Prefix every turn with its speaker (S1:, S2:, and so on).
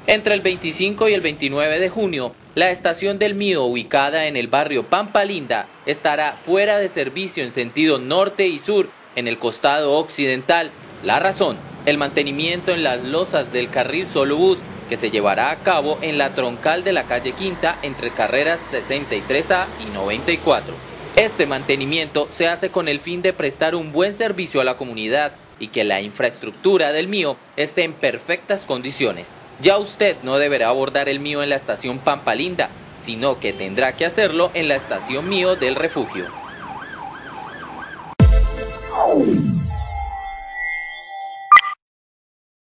S1: Entre el 25 y el 29 de junio, la estación del Mío, ubicada en el barrio Pampa Linda, estará fuera de servicio en sentido norte y sur, en el costado occidental. La razón, el mantenimiento en las losas del carril Solobús, que se llevará a cabo en la troncal de la calle Quinta entre carreras 63A y 94. Este mantenimiento se hace con el fin de prestar un buen servicio a la comunidad y que la infraestructura del Mío esté en perfectas condiciones. Ya usted no deberá abordar el Mío en la estación Pampa Linda, sino que tendrá que hacerlo en la estación Mío del Refugio.